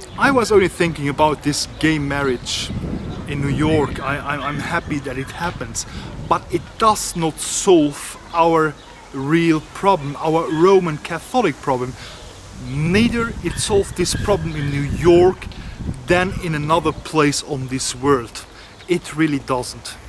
I was only thinking about this gay marriage in New York. I'm happy that it happens, but it does not solve our real problem, our Roman Catholic problem. Neither it solved this problem in New York than in another place on this world. It really doesn't.